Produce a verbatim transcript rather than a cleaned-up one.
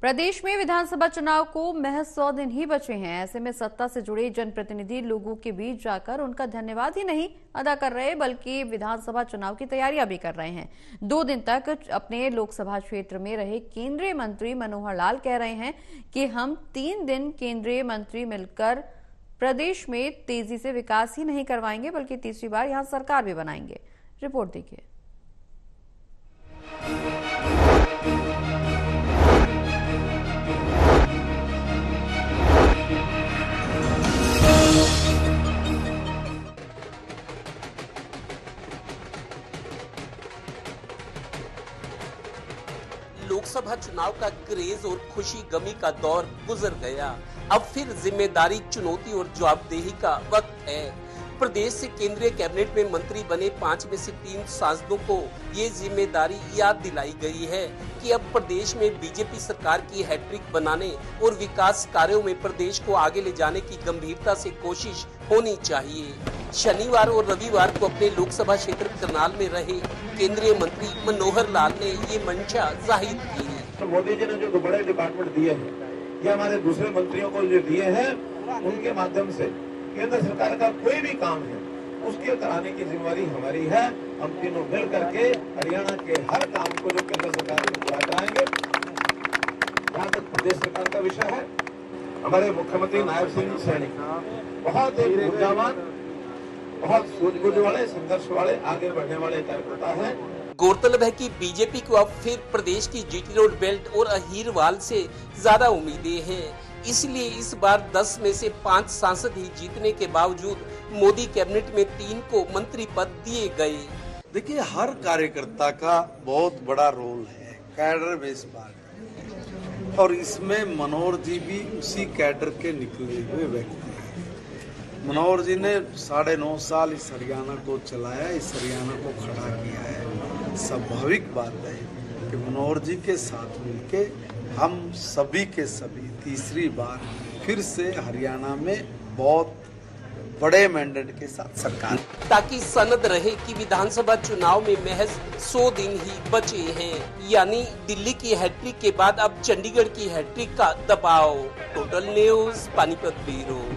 प्रदेश में विधानसभा चुनाव को महज सौ दिन ही बचे हैं। ऐसे में सत्ता से जुड़े जनप्रतिनिधि लोगों के बीच जाकर उनका धन्यवाद ही नहीं अदा कर रहे, बल्कि विधानसभा चुनाव की तैयारियां भी कर रहे हैं। दो दिन तक अपने लोकसभा क्षेत्र में रहे केंद्रीय मंत्री मनोहर लाल कह रहे हैं कि हम तीन दिन केंद्रीय मंत्री मिलकर प्रदेश में तेजी से विकास ही नहीं करवाएंगे, बल्कि तीसरी बार यहां सरकार भी बनाएंगे। रिपोर्ट देखिए। लोकसभा चुनाव का क्रेज और खुशी गमी का दौर गुजर गया। अब फिर जिम्मेदारी, चुनौती और जवाबदेही का वक्त है। प्रदेश से केंद्रीय कैबिनेट में मंत्री बने पांच में से तीन सांसदों को ये जिम्मेदारी याद दिलाई गई है कि अब प्रदेश में बीजेपी सरकार की हैट्रिक बनाने और विकास कार्यों में प्रदेश को आगे ले जाने की गंभीरता से कोशिश होनी चाहिए। शनिवार और रविवार को अपने लोकसभा क्षेत्र करनाल में रहे केंद्रीय मंत्री मनोहर लाल ने ये मंशा जाहिर की। तो मोदी जी ने जो बड़े डिपार्टमेंट दिए हैं, ये हमारे दूसरे मंत्रियों को जो दिए हैं, उनके माध्यम से केंद्र सरकार का कोई भी काम है उसके कराने की जिम्मेदारी हमारी है। हम तीनों मिल करके हरियाणा के हर काम को जो केंद्र सरकार में पूरा कराएंगे। जहाँ तक प्रदेश सरकार का विषय है, हमारे मुख्यमंत्री नायब सिंह सैनी बहुत एक ऊर्जावान, बहुत सूझबूझ वाले, संघर्ष वाले, आगे बढ़ने वाले कार्यकर्ता है। गौरतलब है कि बीजेपी को अब फिर प्रदेश की जीटी रोड बेल्ट और अहीरवाल से ज्यादा उम्मीदें हैं। इसलिए इस बार दस में से पाँच सांसद ही जीतने के बावजूद मोदी कैबिनेट में तीन को मंत्री पद दिए गए। देखिए, हर कार्यकर्ता का बहुत बड़ा रोल है, कैडर बेस पार्टी, और इसमें मनोहर जी भी उसी कैडर के निकले हुए व्यक्ति हैं। मनोहर जी ने साढ़े नौ साल इस हरियाणा को चलाया, इस हरियाणा को खड़ा किया है। स्वाभाविक बात है कि मनोहर जी के साथ मिलके हम सभी के सभी तीसरी बार फिर से हरियाणा में बहुत बड़े मैंडेट के साथ सरकार, ताकि सनद रहे कि विधानसभा चुनाव में महज सौ दिन ही बचे हैं। यानी दिल्ली की हैट्रिक के बाद अब चंडीगढ़ की हैट्रिक का दबाव। Total news, Panipat bureau.